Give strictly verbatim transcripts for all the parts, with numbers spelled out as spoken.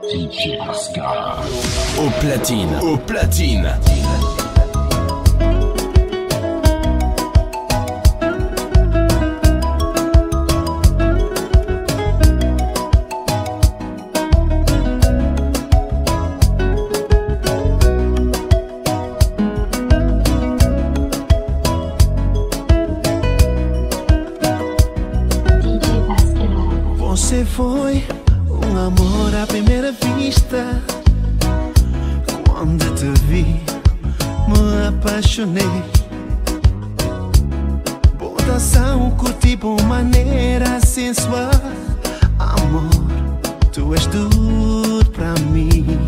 D J Pascal. Au platine, au platine. Você foi um amor à primeira vista. Quando te vi, me apaixonei. Botação, curti por maneira sensual. Amor, tu és tudo pra mim.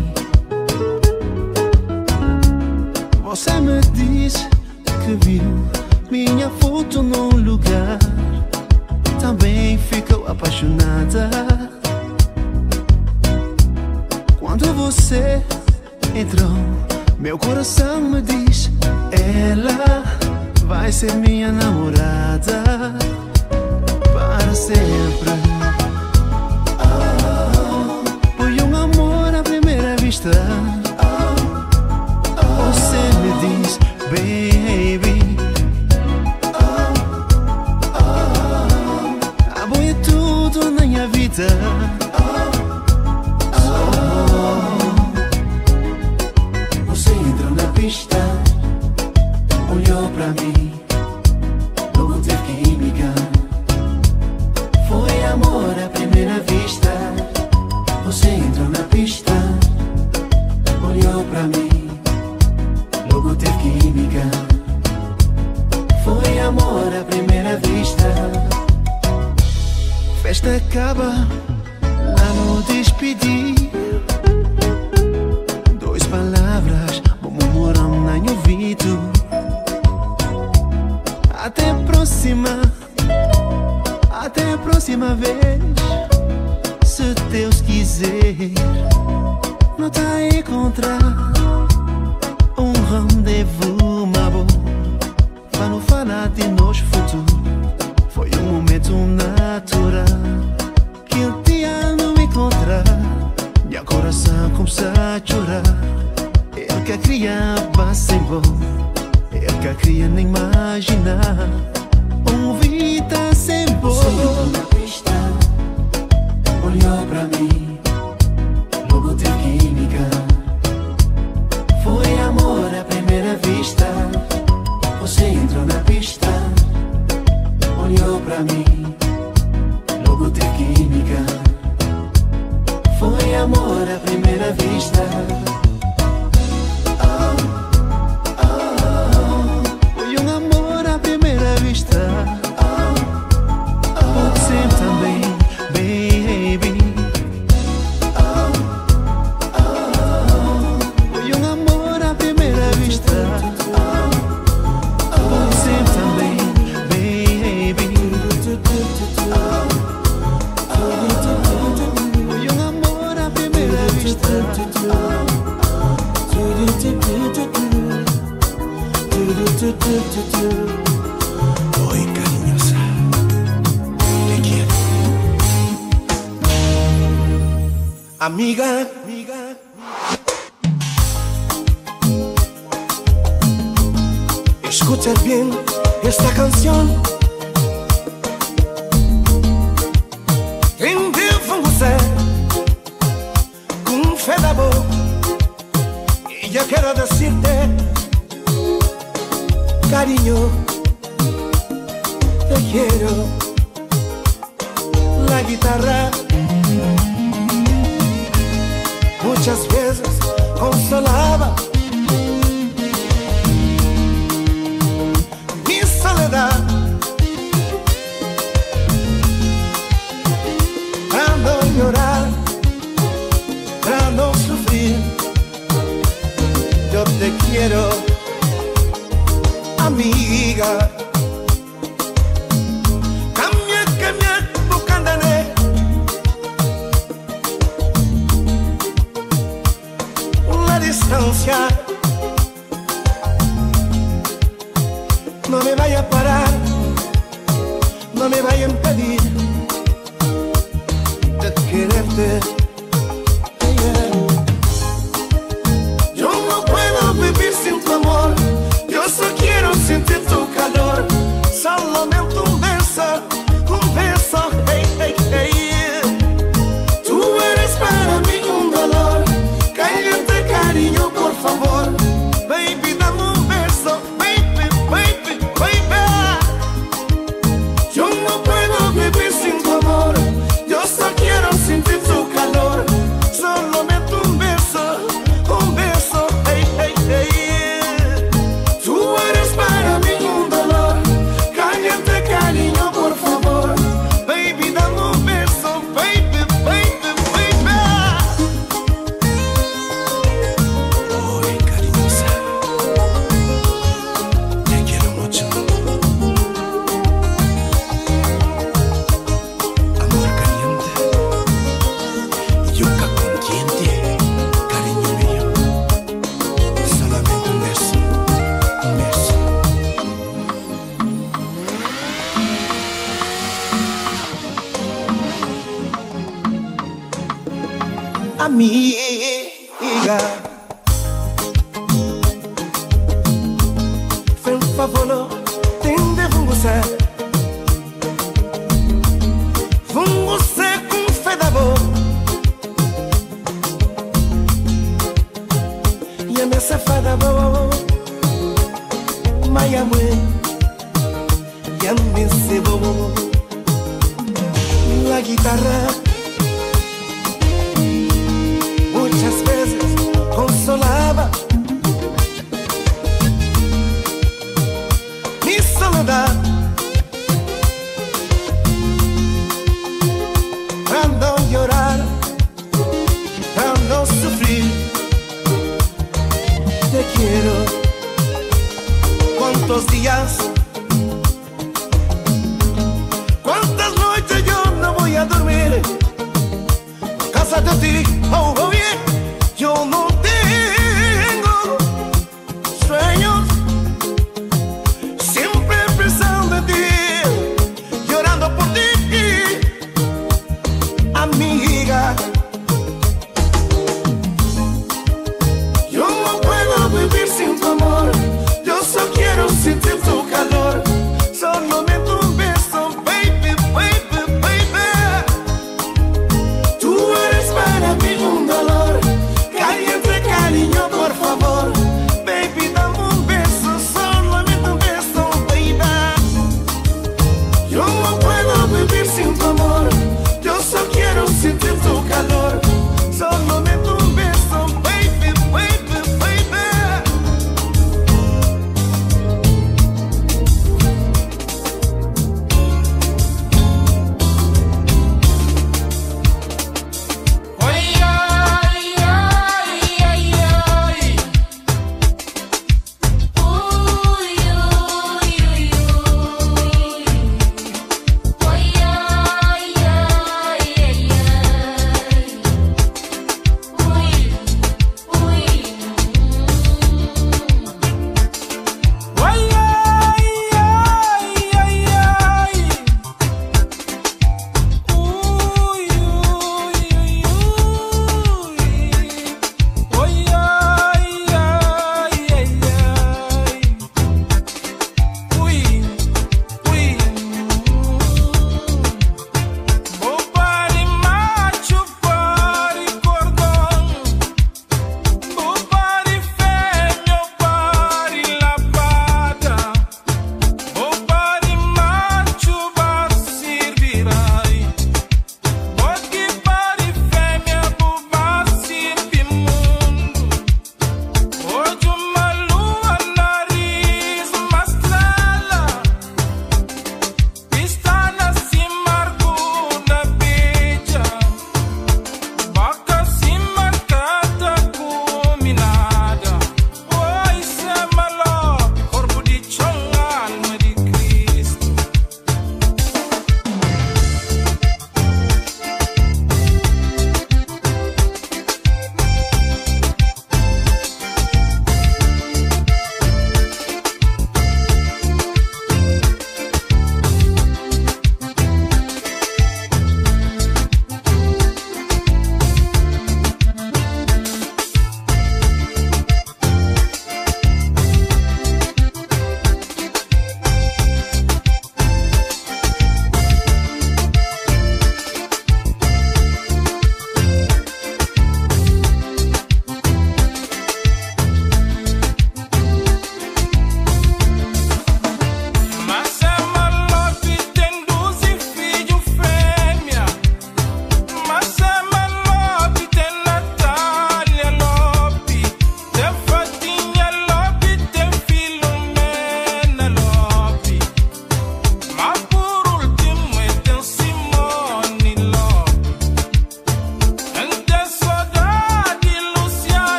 Você me diz que viu minha foto num lugar. Também ficou apaixonada. Quando você entrou, meu coração me diz: ela vai ser minha namorada para sempre. Oh, foi um amor à primeira vista. Você me diz, baby, na minha vida. Oh, você entrou na pista, olhou pra mim, logo teve química. Foi amor à primeira vista. Você entrou na pista, olhou pra mim, logo teve química. Foi amor à primeira vista. Festa acaba, lá no despedir. Dois palavras, murmuram no ouvido. Até a próxima, até a próxima vez. Se Deus quiser, não tá a encontrar um rendezvous, mas bom, para não falar de nosso futuro. Foi um momento natural que um dia não me encontrar. Meu coração começa a chorar. Eu que queria sem bom, eu que queria nem imaginar um vida sem bom. Você entrou na pista, olhou pra mim, logo teve química. Foi amor à primeira vista. Você entrou na pista, olhou pra mim, logo teve química. Foi amor à primeira vista. Oh, oh, oh. Foi um amor à primeira vista. Oh, oh, você também, baby. Oh, oh, oh. Foi um amor à primeira vista. Oh, você também, baby. Foi um amor à primeira vista. Oi, carinhosa, te quiero. Amiga, amiga, escucha bien esta canción. Con fe de amor, y yo quiero decirte, cariño, te quiero. La guitarra muchas veces consolaba mi soledad. Para no llorar, para no sufrir, yo te quiero, amiga. Cambia, cambia, buscándole. La distancia amiga. Fai un favolo, tende vungusé, vungusé com fé da boa. E a minha safada boa, Maya mue, ya me cebo. La guitarra muchas veces consolaba mi soledad, para no llorar, para no sufrir. Te quiero. ¿Cuántos días? ¿Cuántas noches yo no voy a dormir?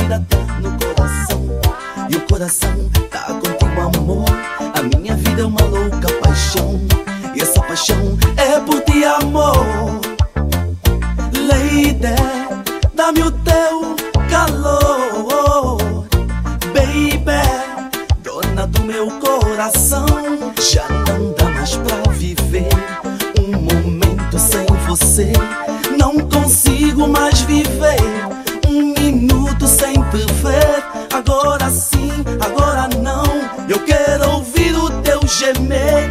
vida tá no coração, e o coração tá contigo, amor. A minha vida é uma louca paixão, e essa paixão é por ti, amor. Lady, dá-me o teu calor, baby, dona do meu coração. Já não dá mais pra viver um momento sem você. Não consigo mais viver um minuto sem te ver. Agora sim, agora não, eu quero ouvir o teu gemer.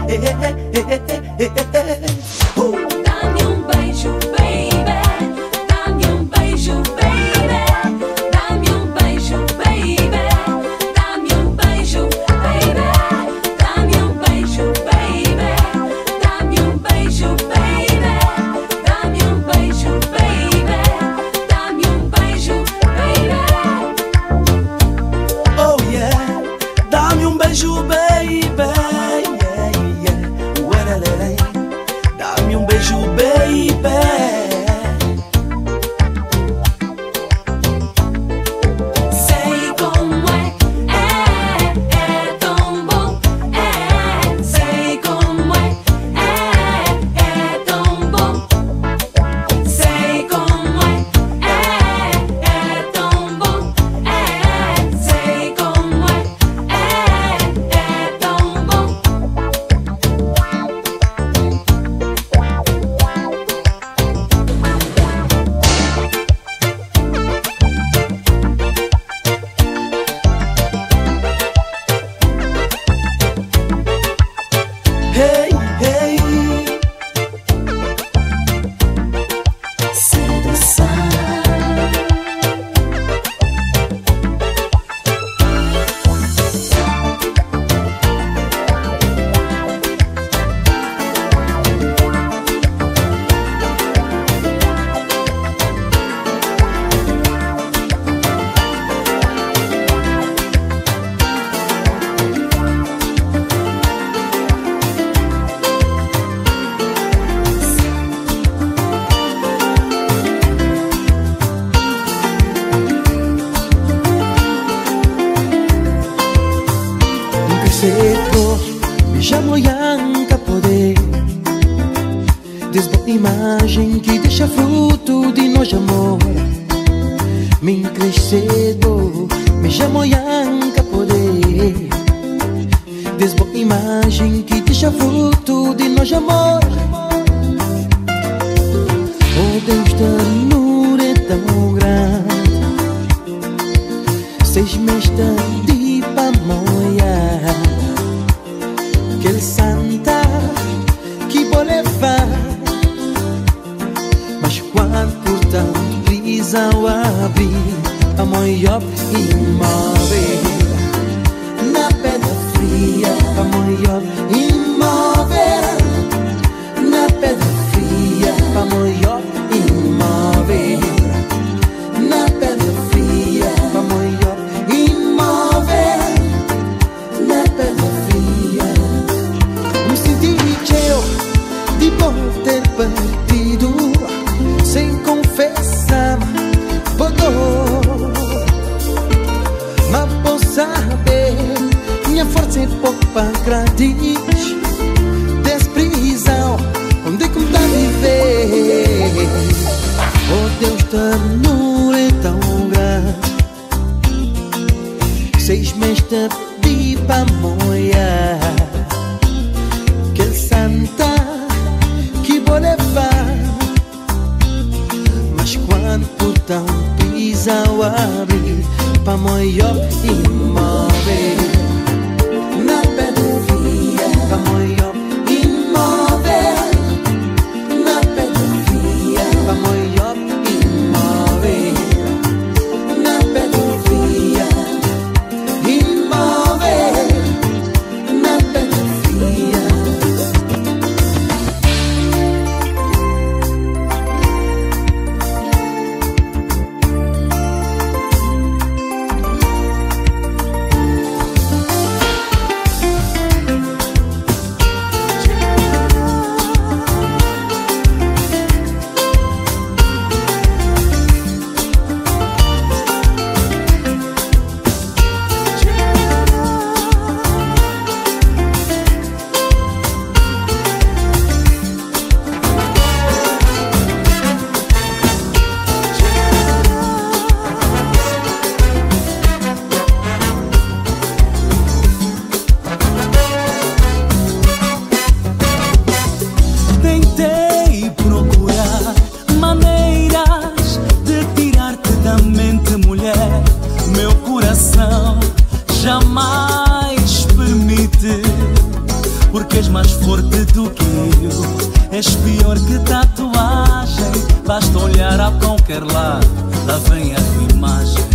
uh. Dá-me um beijo, baby. Dá-me um beijo, baby. Dá-me um beijo, baby. Dá-me um beijo, baby. Dá-me um beijo, baby. Dá-me um beijo, baby. Dá-me um beijo, baby. Dá-me um beijo, baby. Oh yeah, dá-me um beijo, baby. Yeah, yeah. Uerelele. Dá-me um beijo, baby. Sei como é, é, é tão bom, é. Sei como é, é, é tão bom. Sei como é, é, é tão bom, é. Sei como é, é, é tão bom. Hey, hey. Sedução. Nunca seco, me chamo Yanka Poder. Desboa imagem que deixa fruto de nojo amor. Me crescedo, me chamo Yanka Poder. Desboa imagem que deixa fruto de nojo amor. Oh Deus, ternura é tão grande. Seis meses de pamoia, que ele santa que vou levar. Mas quando por tanto brisa ao abrir, a maior imóvel na pedra fria, a maior imóvel na pedra fria, a maior imóvel na pedra fria, a maior imóvel na pedra fria. Me senti cheio de bom ter partido, sem confessar por dor. Mas por saber, minha força é pouco para gradis. Desprezão, onde como tá viver. Oh Deus, ternura é tão grande. Seis meses de pamoia, que ele santa que vou levar. Mas quando por tão pisa ao abrir, pa maior imóvel na pedra fria, pa maior imóvel na pedra fria, pa maior imóvel na pedra fria, imóvel na pedra fria. coração jamais permite, porque és mais forte do que eu. És pior que tatuagem, basta olhar a qualquer lado, lá vem a tua imagem.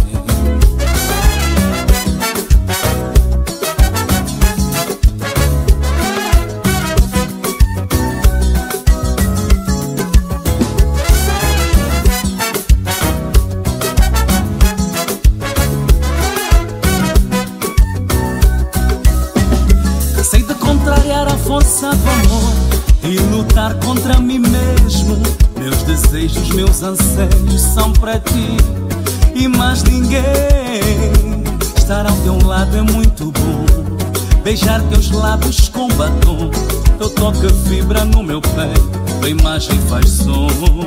Sei de contrariar a força do amor e lutar contra mim mesmo. Meus desejos, meus anseios são para ti e mais ninguém. Estar ao teu lado é muito bom, beijar teus lábios com batom. Teu toque vibra no meu peito, a imagem faz som.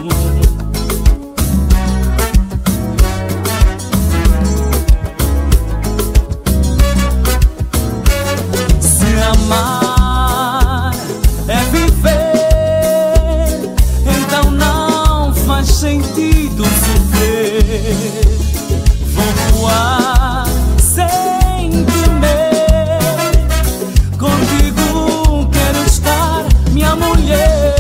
Amar é viver, então não faz sentido sofrer. Vou voar sem temer, contigo quero estar, minha mulher.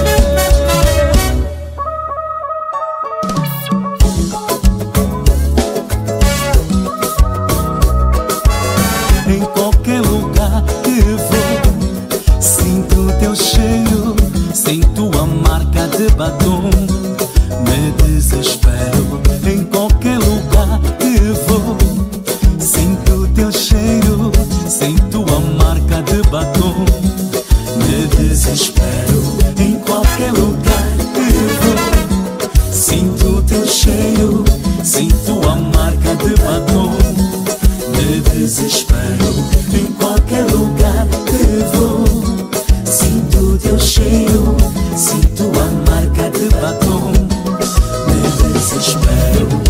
Em qualquer lugar que vou, sinto teu cheiro, sinto a marca de batom. Me desespero. Em qualquer lugar que vou, sinto teu cheiro, sinto a marca de batom. Me desespero. Em qualquer lugar que vou, sinto teu cheiro, sinto a marca de batom. Me desespero. Em qualquer lugar que vou, sinto teu cheiro, sinto a marca de batom. Me desespero.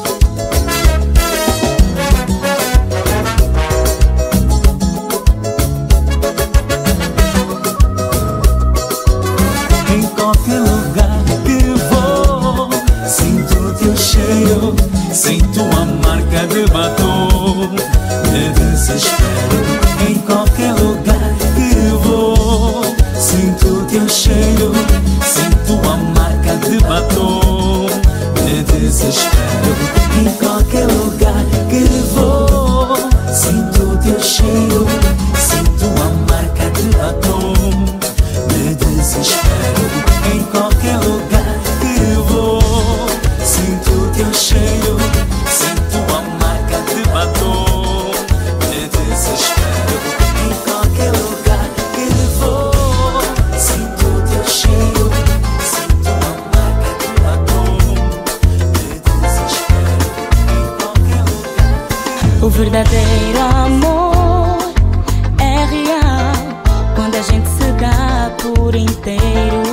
Em qualquer lugar que vou, sinto teu cheiro, sinto a marca de batom. Me desespero. Em qualquer lugar que vou, sinto teu cheiro, sinto a marca de batom. Me desespero. Em qualquer lugar que vou, sinto teu cheiro, sinto a marca de batom. Me desespero. Em qualquer lugar que vou, sinto teu cheiro, sinto a marca de batom. Me desespero. Em qualquer lugar que vou, sinto teu cheiro, sinto a marca de batom. Me desespero. Em qualquer lugar. O verdadeiro amor é real quando a gente se dá por inteiro.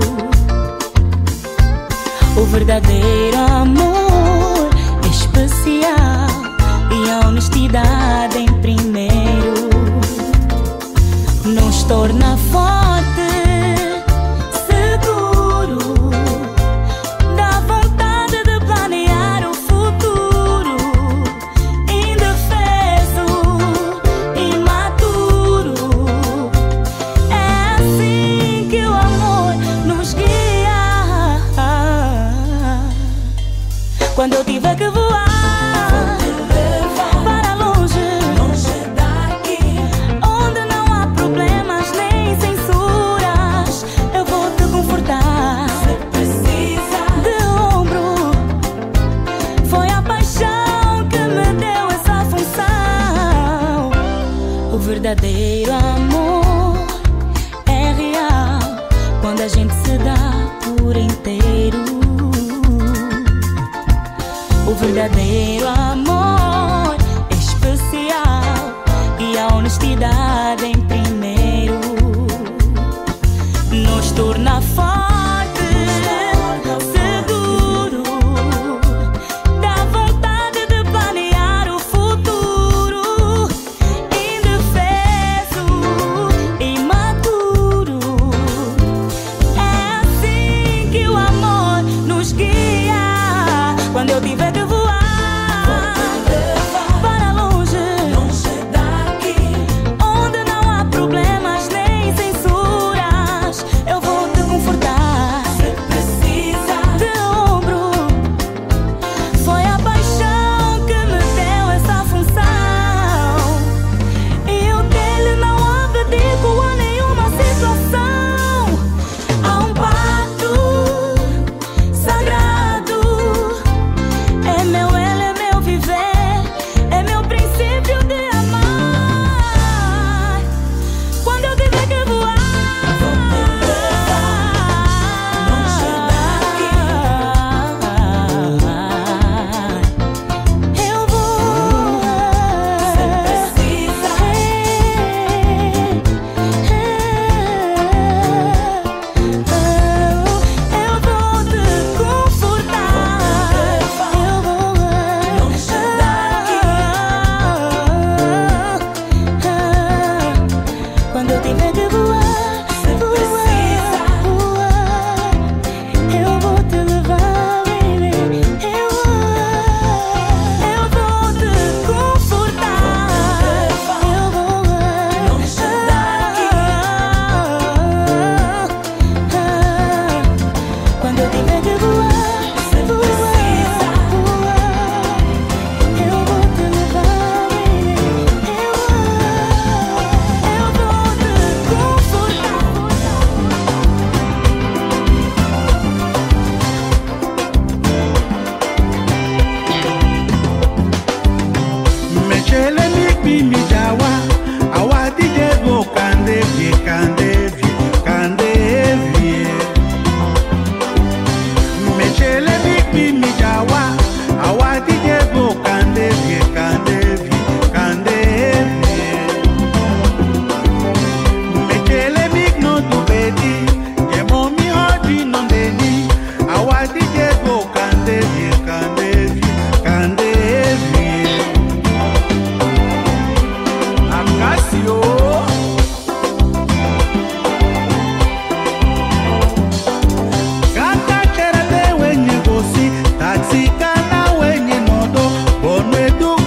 O verdadeiro amor é especial e a honestidade em primeiro nos torna forte, seguro, dá vontade de planear o futuro, indefeso, imaturo. É assim que o amor nos guia. Quando eu tiver que voar para longe, longe daqui, onde não há problemas nem censuras, eu vou te confortar. Se precisa de ombro, foi a paixão que me deu essa função. O verdadeiro amor é real quando a gente se dá por inteiro. O verdadeiro amor é especial e a honestidade em primeiro nos torna forte, seguro, dá vontade de planear o futuro, indefeso, imaturo. É assim que o amor nos guia. Quando eu tiver que voar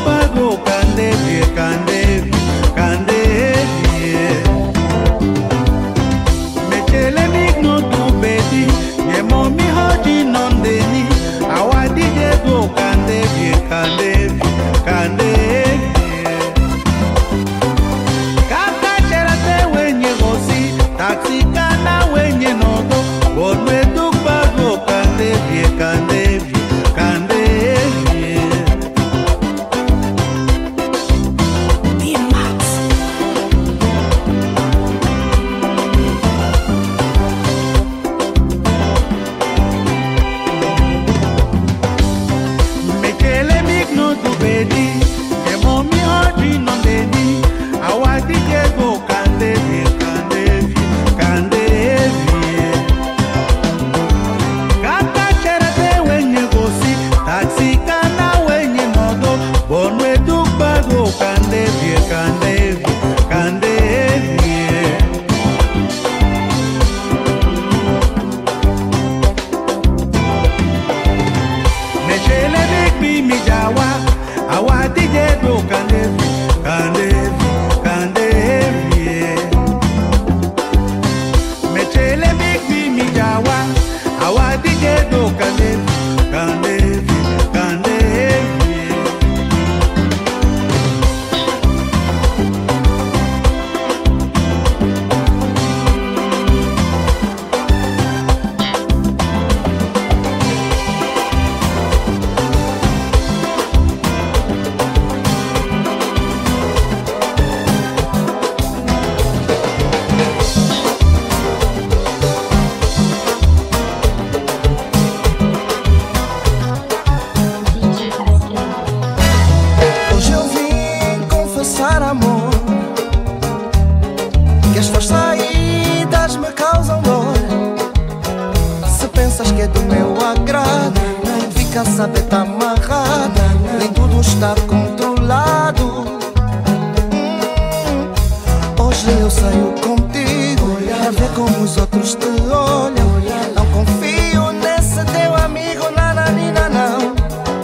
pago candevi, candevi, candevi. Mechele migno tu bedi, ye momi hoji non deni. Awadi je go candevi, candevi, candevi. Kata cherate wenye gosi, taxi kana wenye nodo. Bonwe tu pago candevi, candevi, candevi. Mekele migno tu bedi, ye momi hoji non deni. Awadi je go candevi, candevi, candevi. Kata cherate wenye gosi, taxi kana wenye nodo. Bonwe tu pago candevi, candevi, candevi. Mechele big mi jawa, awadi je go candevi, candevi, candevi. Mechele big mi jawa, awadi je go candevi, candevi, candevi. Hoje eu vim confessar, amor, que as tuas saídas me causam dor. Se pensas que é do meu agrado, fica a saber, tá amarrada, nem tudo está controlado. Hum, Hoje eu saio contigo pra ver como os outros te olham. Não confio nesse teu amigo, nananina, não.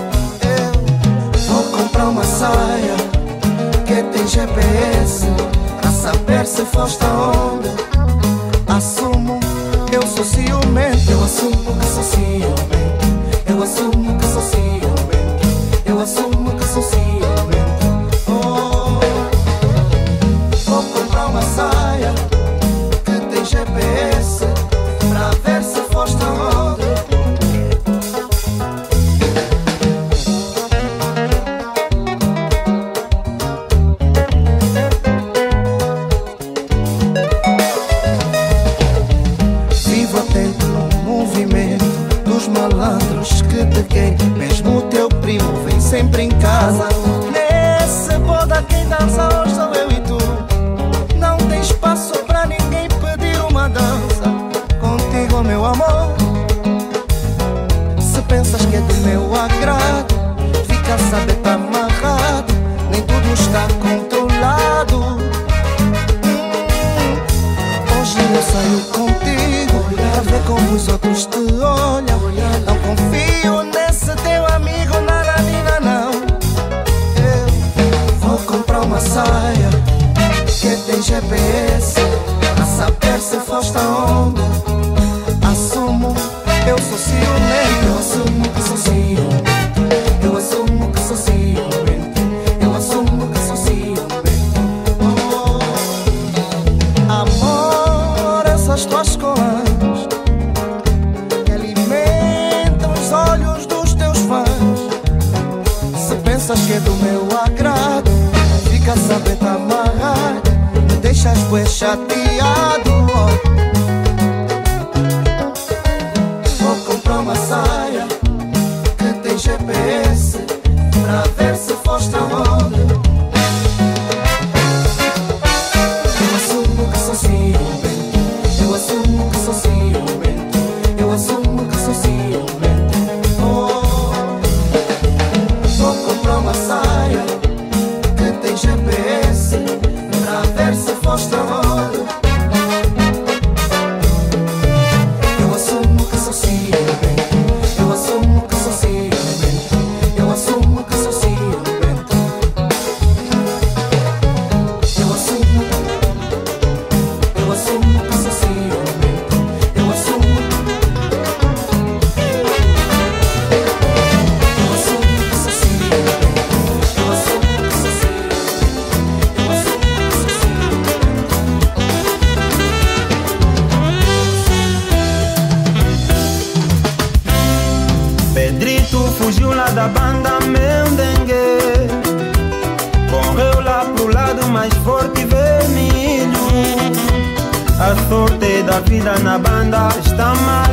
Vou comprar uma saia que tem G P S pra saber se foste aonde. Assumo, eu sou ciumento. Eu assumo que sou ciumento. Eu assumo que sou ciumento. Eu assumo que sou ciumento. Oh, vou comprar uma saia que tem G P S pra ver se foste aonde. Vivo atento no movimento dos malandros que te querem. Mesmo o teu primo vem sempre em casa. Nesse boda quem dança hoje sou eu e tu. Não tem espaço pra ninguém pedir uma dança contigo, meu amor. Se pensas que é do meu agrado, fica a saber, tá amarrado, nem tudo está controlado. Hoje eu saio contigo pra ver como os outros te olham. Não confio nesse teu amigo, nananina, não. Eu vou comprar uma saia que tem G P S pra saber se foste aonde. Assumo, eu sou ciumento. Eu assumo que sou ciumento. Eu assumo que sou ciumento. Eu assumo que sou ciumento. Oh, amor, essas tuas cores que alimentam os olhos dos teus fãs. Se pensas que é do meu agrado, fica a saber, tá amarrado, me deixas bué chateado. Oh. Vou comprar uma saia que tem G P S pra ver se foste aonde. Eu assumo que sou ciumento. Eu assumo que sou ciumento. Eu assumo que sou ciumento. Oh, vou comprar uma saia que tem G P S pra ver se foste aonde. Eu assumo que sou ciumento. Eu assumo que sou ciumento. Eu assumo que sou ciumento. mais forte e vermelho. A sorte da vida na banda está mal.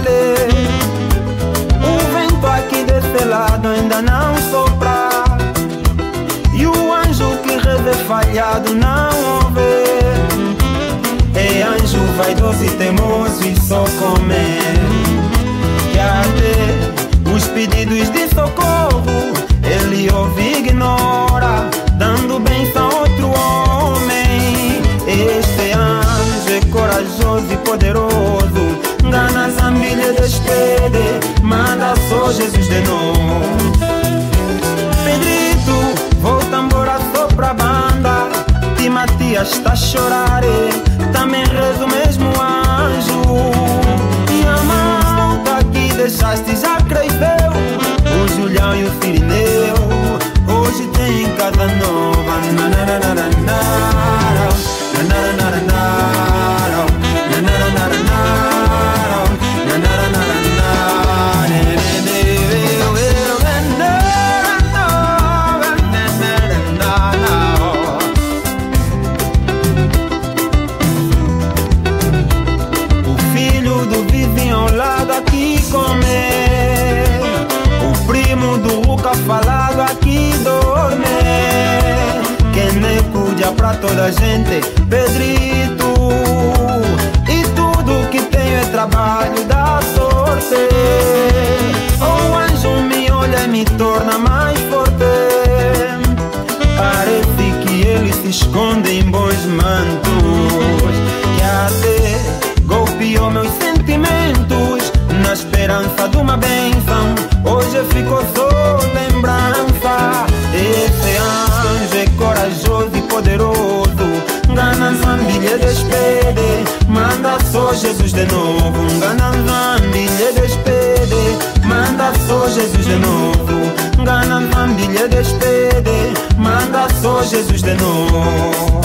O vento aqui desse lado ainda não sopra, e o anjo que reza falhado não ouve. É anjo vaidoso e teimoso e só comer, que até os pedidos de socorro ele ouve e ignora, dando bênção a outro homem. Este anjo é corajoso e poderoso, engana as famílias, despede, manda só Jesus de novo. Pedrito, volta embora só pra banda, e Matias está a chorar, também reza o mesmo anjo. E a malta que deixaste já cresceu, o Julião e o Cirineu hoje tem casa nova. O filho do vizinho ao lado aqui comer, o primo do Luca falado aqui dorme. Quem nem cuida pra toda a gente, Pedrito, e tudo que tenho é trabalho da sorte. O anjo me olha e me torna mais forte, parece que ele se esconde em bons mantos, que até golpeou meus sentimentos na esperança de uma bênção. Hoje ficou só lembrança. Esse anjo é corajoso e poderoso, engana a família, despede, manda só Jesus de novo. Engana a família, despede, manda só Jesus de novo. Engana a família, despede, manda só Jesus de novo.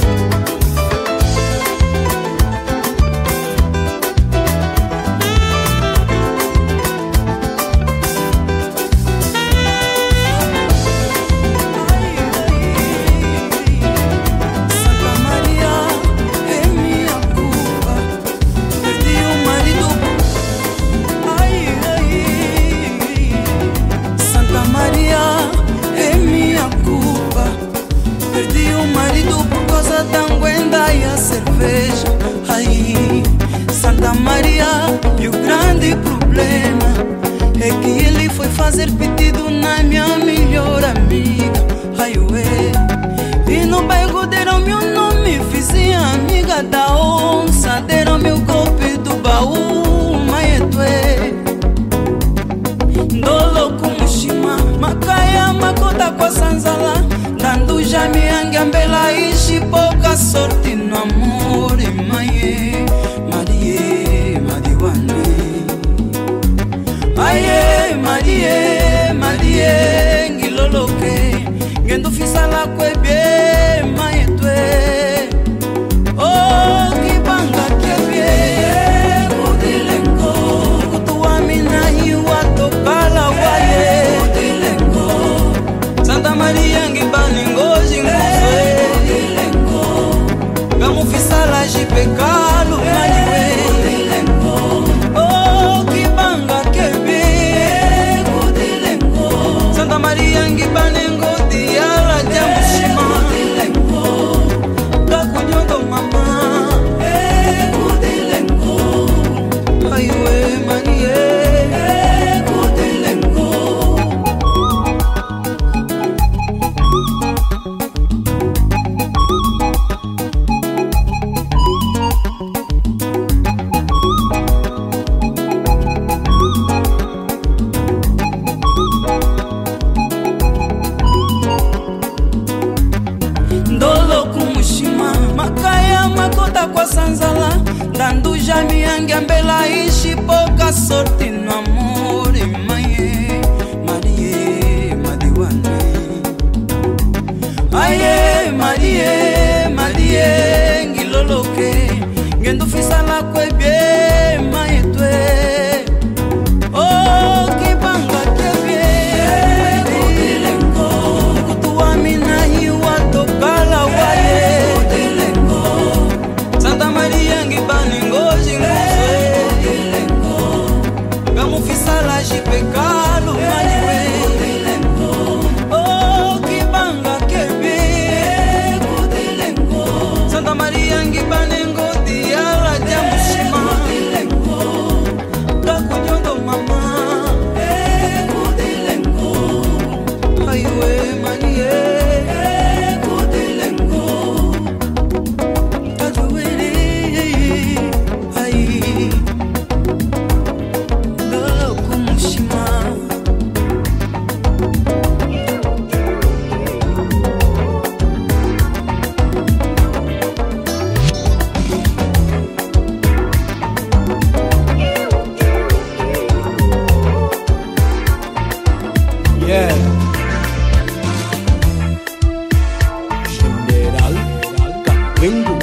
Santa Maria, e o grande problema é que ele foi fazer pedido na minha melhor amiga. Ai, ué. E no bairro deram-me o nome, vizinha amiga da onça, deram-me o golpe do baú, Maietué. Dolo com Shima, Macaia, Macota com a Sanzala, dando Jamiang, Ambela e pouca sorte no amor, Maie, Marie, Mariwane. Aie, Marie, Marie, Ngiloloke, Ngendo Fisala Kwebe, Maietué. Oh, Kibanga Kebie, Kudilengo, Kutuamina Iwato Kalawaye, Kudilengo, Santa Maria Ngibaningo, Jingofé, Gamu Fisala Jipekalo, Marie. Oh, Kibanga Kebie, Kudilengo, Santa Maria Ngibaningo, Diala Jamushima, Kakunyogo Mama, Aiwe Marie, Kudilengo. Dolo kumushima, Makaya Makota kwa Sanzala, dando Jamiang, Ambela e pouca sorte no amor, Maie, Marie, Mariwane. Aie, Marie, Marie, Ngiloloke, Ngendo Fisala Kwebe, Maietué. Oh, Kibanga Kebie, Kudilengo, Kutuamina Iwato Kalawaye, Wingo.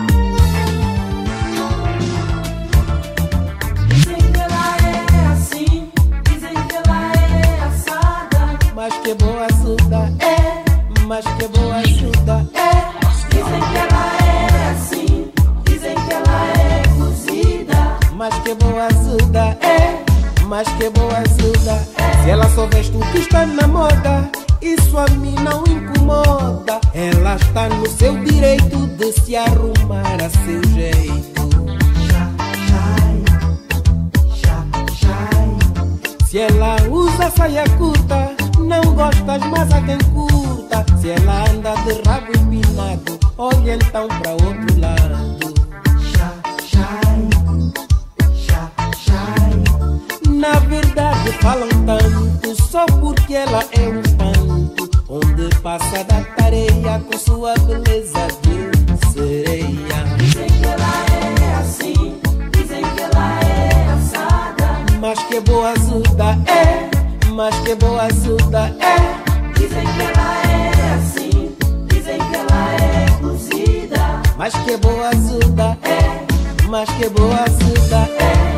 Dizem que ela é assim, dizem que ela é assada. Mas que boa ajuda é, mas que boa ajuda é. Dizem que ela é assim, dizem que ela é cozida. Mas que boa ajuda é, mas que boa ajuda é. Se ela só veste o que está na moda, isso a mim não incomoda. Ela está no seu direito de se arrumar a seu jeito. Se ela usa saia curta, não gostas, mas há quem curta. Se ela anda de rabo empinado, olha então para outro lado. Na verdade falam tanto só porque ela é um espanto, onde passa da tareia com sua beleza de sereia. Dizem que ela é assim, dizem que ela é assada. Mas que boa ajuda é, mas que boa ajuda é. Dizem que ela é assim, dizem que ela é cozida. Mas que boa ajuda é, mas que boa ajuda é.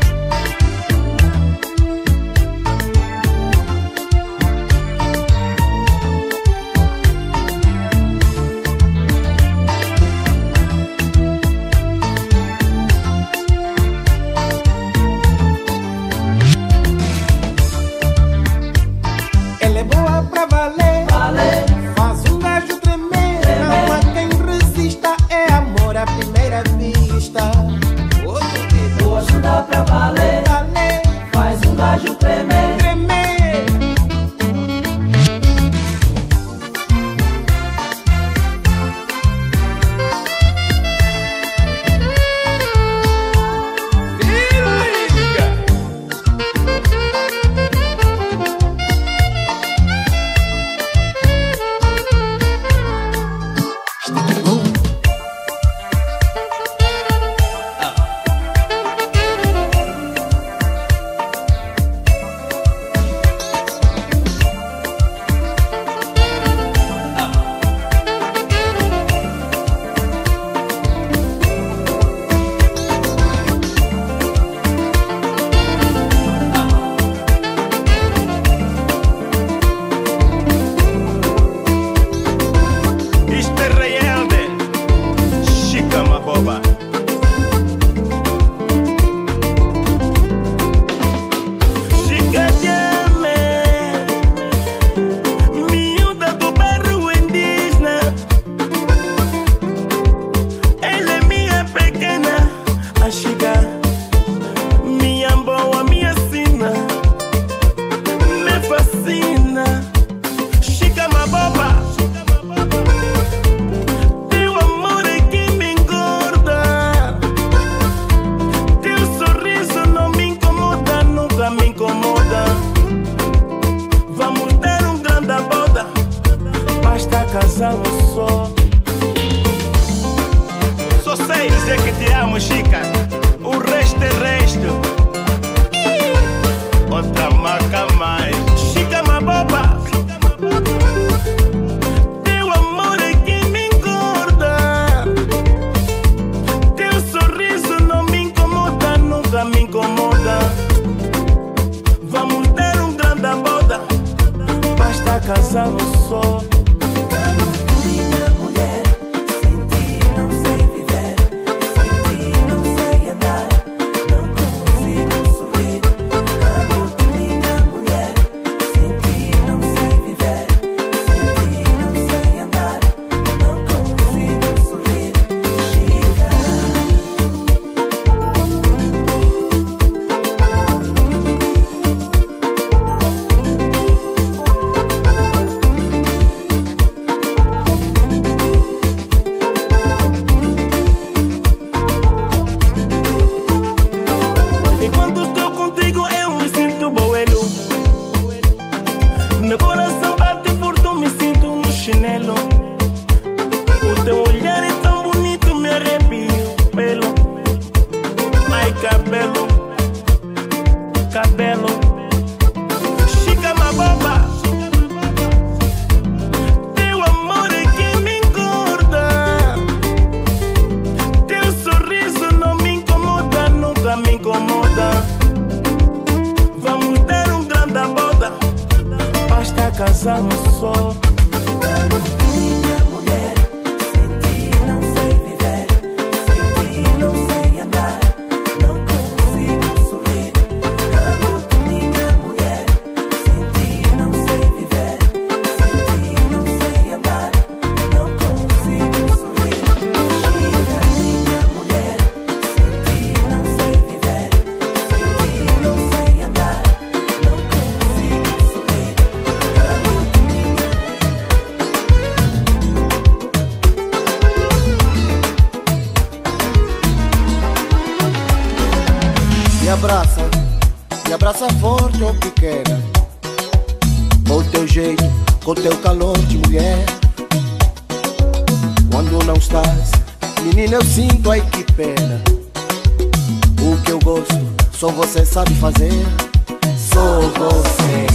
Ela é boa pra valer, Valer. faz um gajo tremer. Não há quem resista, é amor à primeira vista. Outro dedo, Boa ajuda pra valer, valer, faz um gajo tremer. tremer. Isto é real de Chica Maboba. Chica llame, miúda do bairro indígena. Ela é minha pequena, a Chica, minha boa, minha sina, me fascina. Chica Maboba. Teu amor é que me engorda. Teu sorriso não me incomoda, nunca me incomoda. Vamos dar um grande boda, basta casarmos só. Só sei dizer que te amo, Chica. O resto é resto. Outra marca mais. Chica Maboba. Teu amor é que me engorda. Teu sorriso não me incomoda, nunca me incomoda. Vamos dar um grande boda, basta casarmos só. Minha mulher, sem ti não sei viver, sem ti não sei abraça, me abraça forte ou pequena, com o teu jeito, com o teu calor de mulher. Quando não estás, menina, eu sinto, ai que pena. O que eu gosto, só você sabe fazer. Sou você.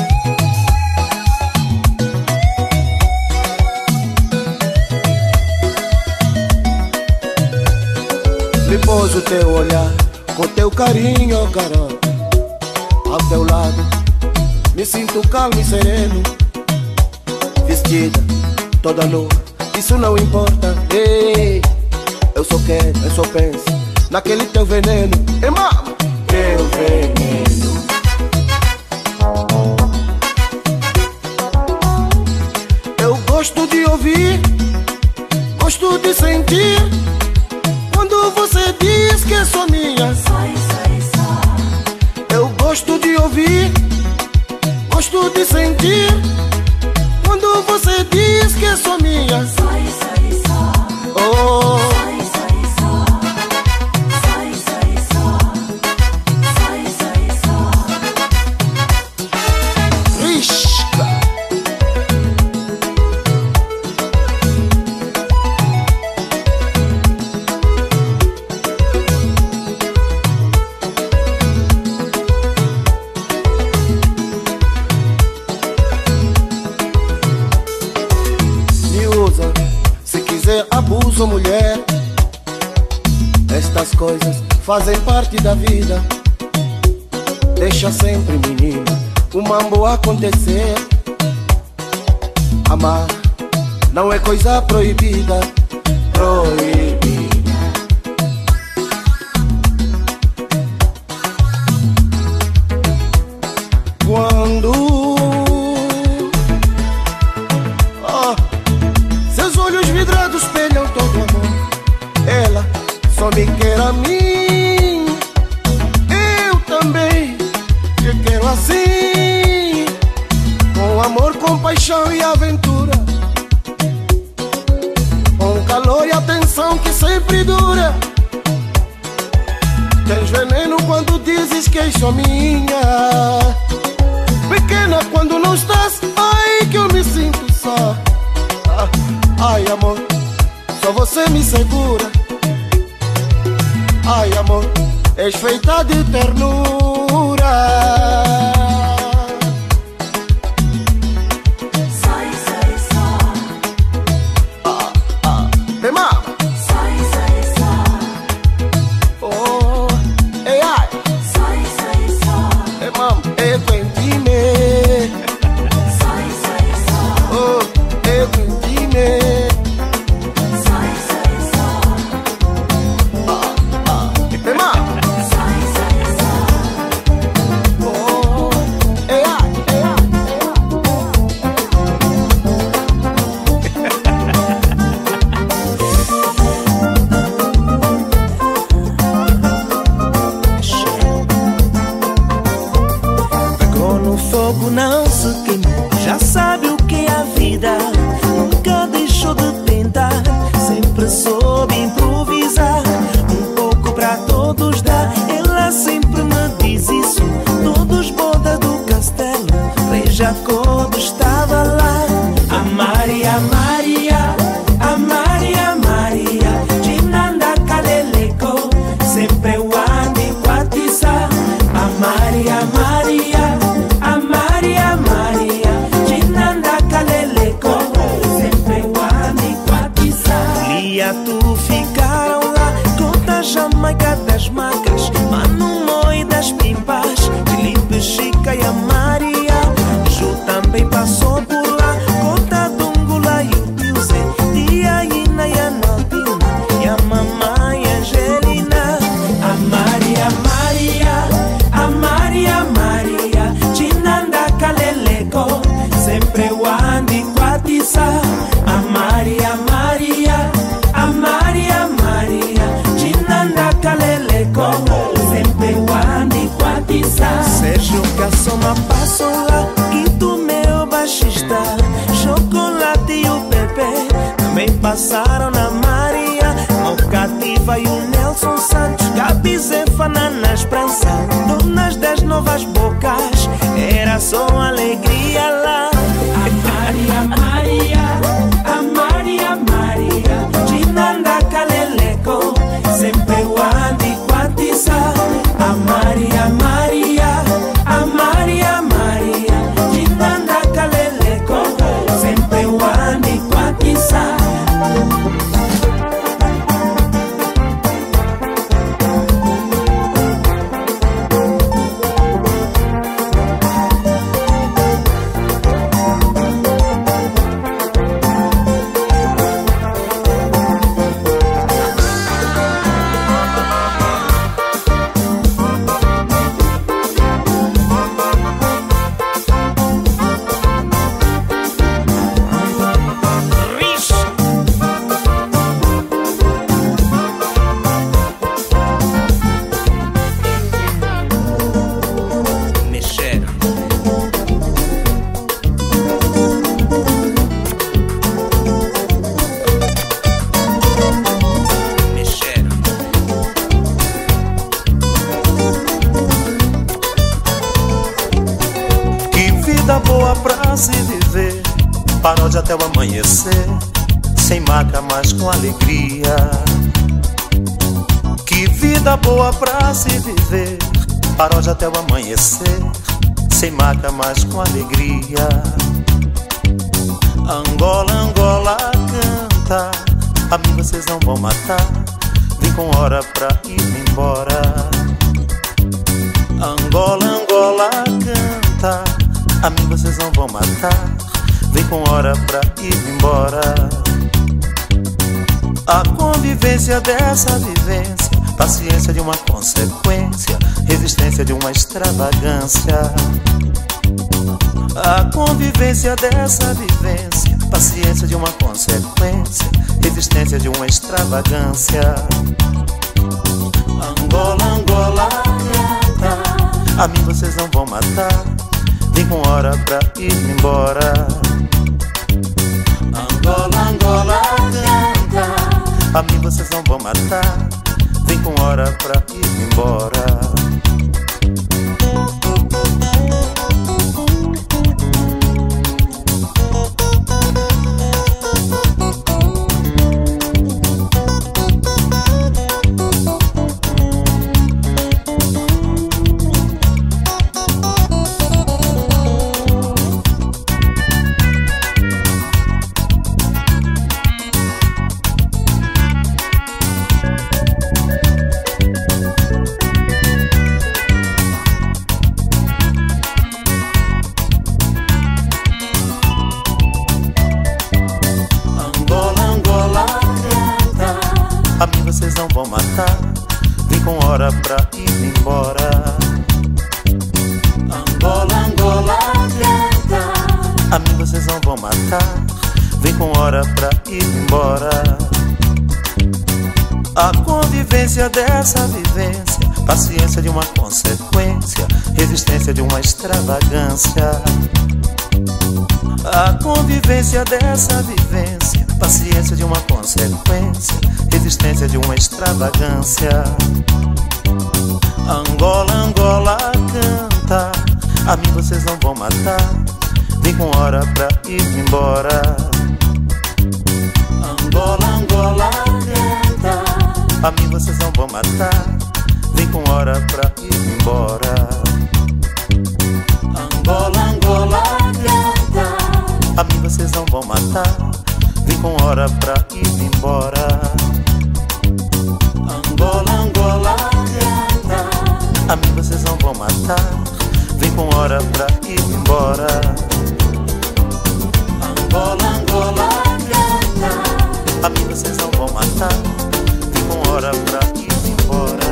Me pôs o teu olhar, com teu carinho, garoto. Ao teu lado, me sinto calmo e sereno. Vestida, toda nua, isso não importa. Ei, eu só quero, eu só penso naquele teu veneno. Ei, mama, teu veneno. Eu gosto de ouvir, gosto de sentir quando você diz que é só minha. Sai, sai, sai. Eu gosto de ouvir, gosto de sentir quando você diz que é só minha. Sai, sai, sai. Oh, Sai, sai, sai. Sai, sai, sai. Sai, sai, sai. risca. Me usa, se quiser abuso, mulher. Estas coisas fazem parte da vida. Deixa sempre, menina, o mambo acontecer. Amar não é coisa proibida, proibida. Quando oh, seus olhos vidrados espelham todo amor, ela só me quer a mim. Eu também te quero assim, com amor, compaixão e aventura, com calor e atenção que sempre dura. Tens veneno quando dizes que és só minha. Pequena quando não estás, ai que eu me sinto só. Ah, ai amor, só você me segura. Ai amor, és feita de ternura. Sai, sai, sai. Ah, ah, me mama. Sai, sai, sai. Oh, ei ai, Sai, sai, sai. me mama. E quentime. Sai, sai, sai. Oh, e quentime. Sai, sai, sai. Me mama. Sai, sai, sai. Oh, ei ai, ei ai, Pegou no fogo, não se queimou. Já sabe o que é a vida. Nunca deixou de tentar. Sempre soube improvisar. Um pouco pra todos dá. Ela sempre me diz isso. Todos boda do castelo. Rei Jacob estava lá. A Maria, Maria. A Maria, Maria. Jinanda Kaleleko. Sempre eu ando em Quatiça. A Maria, Maria. A Maria, Maria. Jinanda Kaleleko. Sempre eu ando em Quatiça. Lia, tu ficaram lá. Conta Jamaica das macas. Mano Moi das pimpas. Felipe, Chica e a Maria. Ju também passou por lá. Conta Dungula e o tio Zé. Tia Ina e a Naldina. E a mamãe Angelina. A Maria, Maria. A Maria, Maria. Jinanda Kaleleko. Sempre eu ando em Quatiça. A Maria, Maria. A Maria, Maria. Jinanda Kaleleko. Sempre eu ando em Quatiça. Sérgio Cassoma passou lá. Quinto meu baixista. Chocolate e o Pepe também passaram na Maria. Mocativa e o Nelson Santos. Gabi Zé dona na esperança, donas das novas bocas, era só alegria lá. A Maria, Maria, a Maria, Maria, Ginanda Kaleleko, sempre o andi quatisa. A Maria, Maria, a Maria, Maria, Ginanda Kaleleko, sempre o andi quatisa. Paródia até o amanhecer, sem maca, mas com alegria. Que vida boa pra se viver. Paródia até o amanhecer, sem maca, mas com alegria. Angola, Angola canta, a mim vocês não vão matar. Vem com hora pra ir embora. Angola, Angola canta, a mim vocês não vão matar. Vem com hora pra ir embora. A convivência dessa vivência, paciência de uma consequência, resistência de uma extravagância. A convivência dessa vivência, paciência de uma consequência, resistência de uma extravagância. Angola, Angola canta, a mim vocês não vão matar. Vem com hora pra ir embora. Angola, Angola canta, a mim vocês não vão matar. Vem com hora pra ir embora. Vocês não vão matar, vem com hora pra ir embora. Angola, Angola canta, a mim vocês não vão matar, vem com hora pra ir embora. A convivência dessa vivência, paciência de uma consequência, resistência de uma extravagância. A convivência dessa vivência, paciência de uma consequência, resistência de uma extravagância. Angola, Angola canta, a mim vocês não vão matar. Vem com hora pra ir embora. Angola, Angola canta, a mim vocês não vão matar. Vem com hora pra ir embora. Angola, Angola canta, a mim vocês não vão matar. Vem com hora pra ir embora. Angola, Angola canta, a mim vocês não vão matar. Vem com hora pra ir embora. Angola, Angola canta, a mim vocês não vão matar. Vem com hora pra ir embora.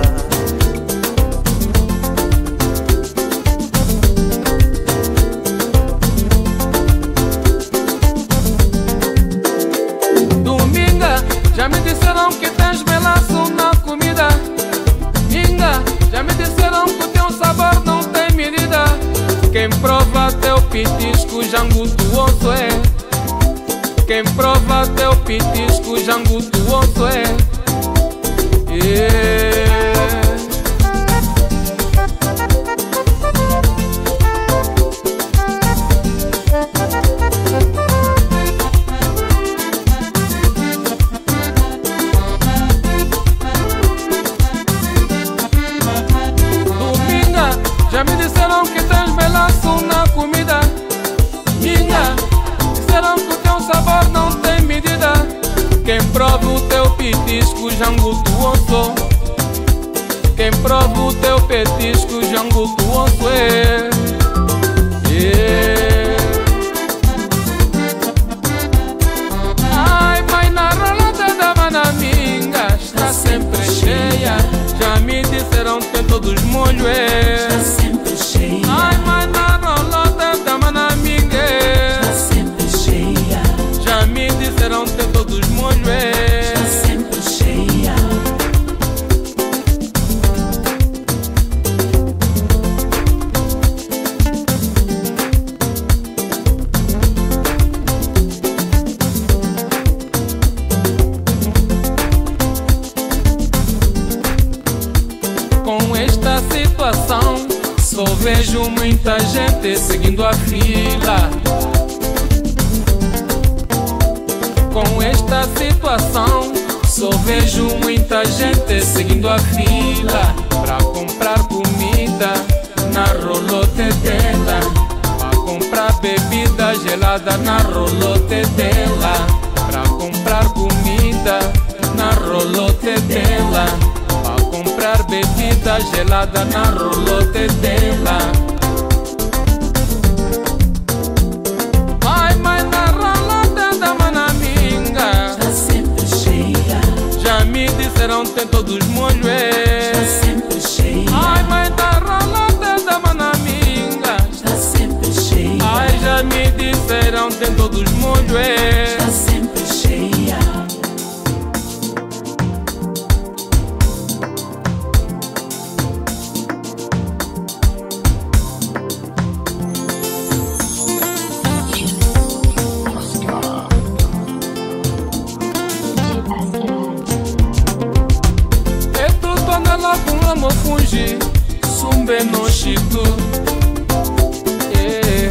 Já me disseram que tens melaço na comida. Minga, já me disseram que o teu sabor não tem medida. Quem prova teu pitisco, jango tuoso é. Quem prova teu pitisco, jango tuoso é. Yeah. petisco, jango tuoso. Quem prova o teu petisco, jango tuoso é. Yeah. Ai, mãe, na rolada da Manaminga está sempre cheia. Já me disseram que todos molho é. Está sempre cheia. Ai, mãe, na rolada da Manaminga está sempre cheia. já me disseram que todos molho é. Está sempre cheia. Com esta situação, só vejo muita gente seguindo a fila. Com esta situação, só vejo muita gente seguindo a fila pra comprar comida na rolote dela, pra comprar bebida gelada na rolote dela, pra comprar comida na rolote dela, pra comprar bebida gelada na rolote dela. Ai, mãe, na rolote da Manaminga Está sempre cheia. já me disseram tem todos molho é. Está sempre cheia. Ai, mãe, na rolote da Manaminga Está sempre cheia. ai, já me disseram tem todos molho é. Está sempre cheia. E tu tona lá com amo fungi sumbe no chitu. Yeah.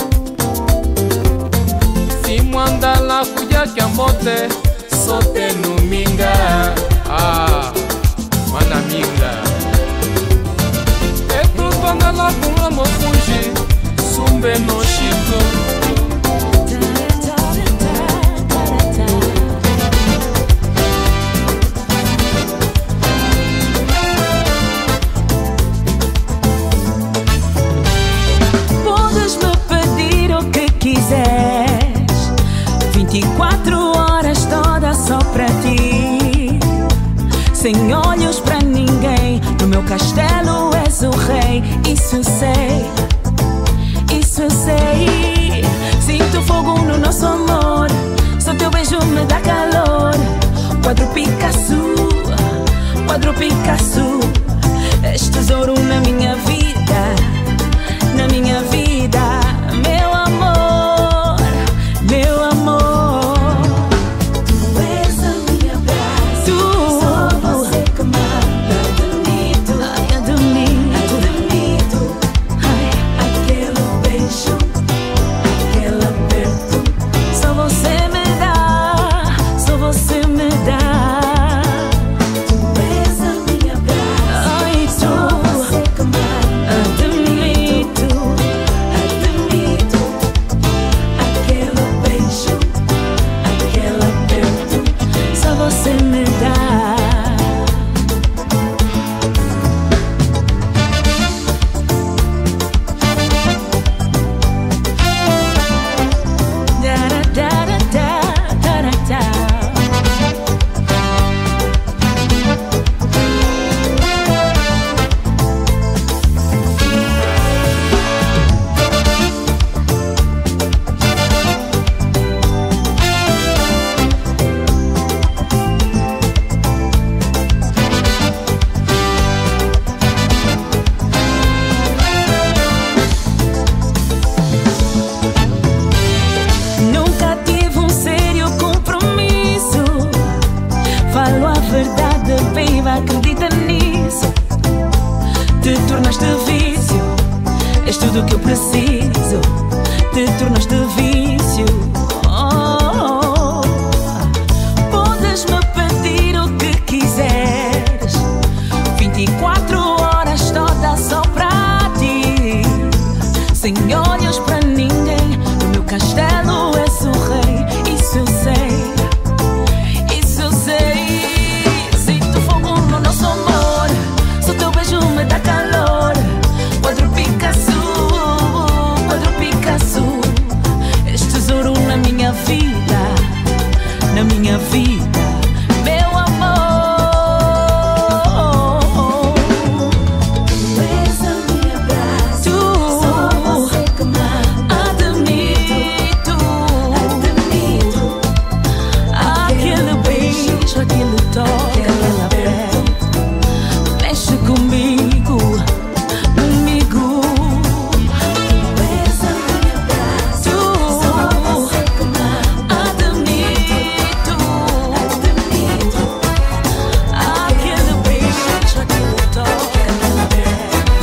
Si mwanda la kuja kiambote sote no minga. Ah, Manaminga. E tu tona lá com amo fungi sumbe no chitu. Podes me pedir o que quiseres, vinte e quatro horas toda só pra ti. Sem olhos pra ninguém, no meu castelo és o rei. Isso eu sei, isso eu sei. Sinto fogo no nosso amor, só teu beijo me dá calor. Quadro Picasso, quadro Picasso, és tesouro na minha vida, na minha vida, meu amor, meu amor. Tu és a minha praia. Tu, Só você que manda. Admito, ai, admito, admito. ai, Aquele beijo, aquele aperto. só você me dá, só você me dá. Tu és a minha praia. Ai, Só tu, você que manda. admito, Admito. Aquele beijo, aquele aperto. só você me dá. Da, da, da, da, da, da, da. Nunca tive um sério compromisso. Falo a verdade, baby, acredita nisso. Te tornaste vício, és tudo que eu preciso. Te tornaste vício. Oh, podes me pedir o que quiseres, vinte e quatro horas toda só pra ti. Sem olhos pra ninguém, no meu castelo és o rei. Isso eu sei, isso eu sei. minha vida, meu amor. Tu és a minha graça, só você que me Admito, admito. aquele beijo, aquele toque, aquela pele, mexe comigo, comigo. Tu és a minha graça, só você que me Admito, admito. aquele beijo, aquele toque, aquela pele.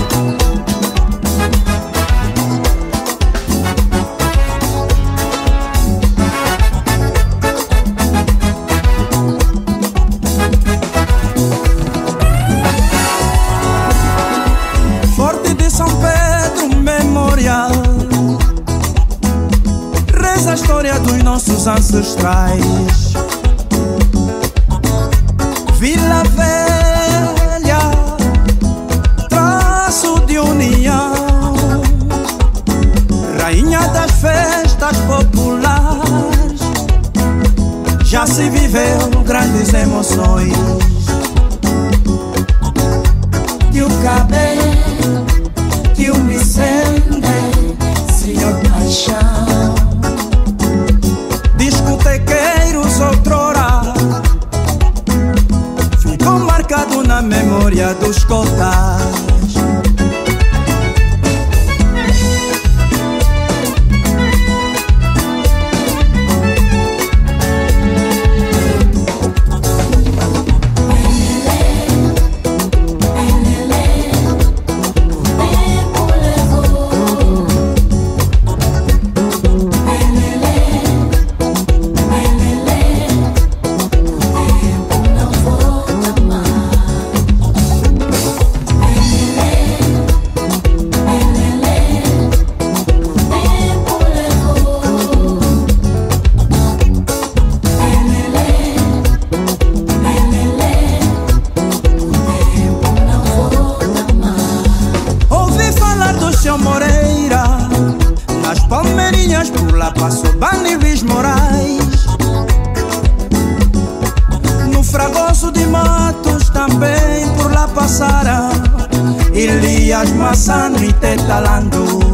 Forte de São Pedro, memorial, reza a história dos nossos ancestrais. Vila Velha, traço de união, rainha das festas populares. Já se viveu grandes emoções. E o cabelo que o Vicente, senhor paixão, discotequeiros outrora, ficou marcado na memória dos cotas. Ouvi falar do seu Moreira, nas Palmeirinhas por lá passou Bani Luiz Moraes. No Fragoso de Matos também por lá passaram Elias Massano e Tetalando.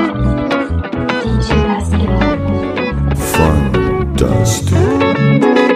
Fantastic.